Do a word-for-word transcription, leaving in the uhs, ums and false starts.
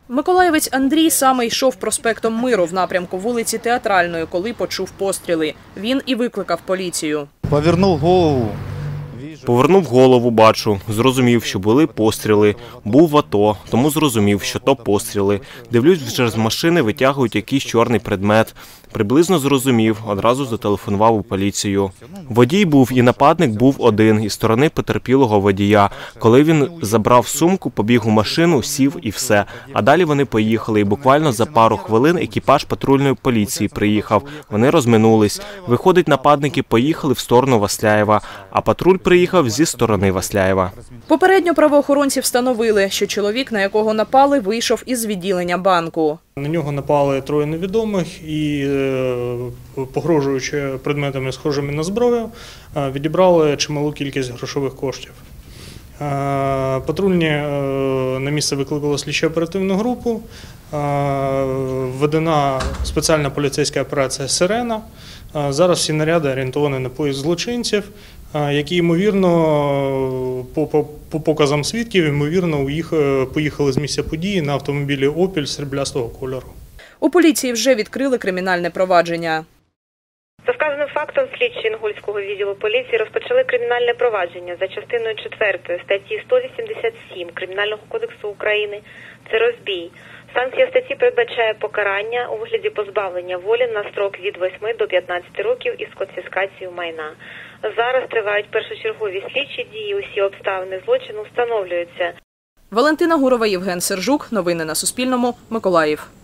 Миколаївець Андрій саме йшов проспектом Миру в напрямку вулиці Театральної, коли почув постріли. Він і викликав поліцію. Повернув голову. Повернув голову, бачу. Зрозумів, що були постріли. Був в АТО, тому зрозумів, що то постріли. Дивлюсь, вже з машини витягують якийсь чорний предмет. Приблизно зрозумів, одразу зателефонував у поліцію. Водій був і нападник був один, із сторони потерпілого водія. Коли він забрав сумку, побіг у машину, сів і все. А далі вони поїхали, і буквально за пару хвилин екіпаж патрульної поліції приїхав. Вони розминулись. Виходить, нападники поїхали в сторону Васляєва, а патруль приїхав зі сторони Васляєва. Попередньо правоохоронці встановили, що чоловік, на якого напали, вийшов із відділення банку. На нього напали троє невідомих і, погрожуючи предметами, схожими на зброю, відібрали чималу кількість грошових коштів. Патрульні на місце викликали слідчо-оперативну групу, введена спеціальна поліцейська операція «Сирена». Зараз всі наряди орієнтовані на поїзд злочинців, які, ймовірно, по, по, по показам свідків, ймовірно, поїхали з місця події на автомобілі «Опель» сріблястого кольору. У поліції вже відкрили кримінальне провадження. За вказаним фактом слідчі Інгульського відділу поліції розпочали кримінальне провадження за частиною четвертої статті сто вісімдесят сім Кримінального кодексу України – це розбій. Санкція статті передбачає покарання у вигляді позбавлення волі на строк від восьми до п'ятнадцяти років із конфіскацією майна. Зараз тривають першочергові слідчі дії, усі обставини злочину встановлюються. Валентина Гурова, Євген Сержук. Новини на Суспільному. Миколаїв.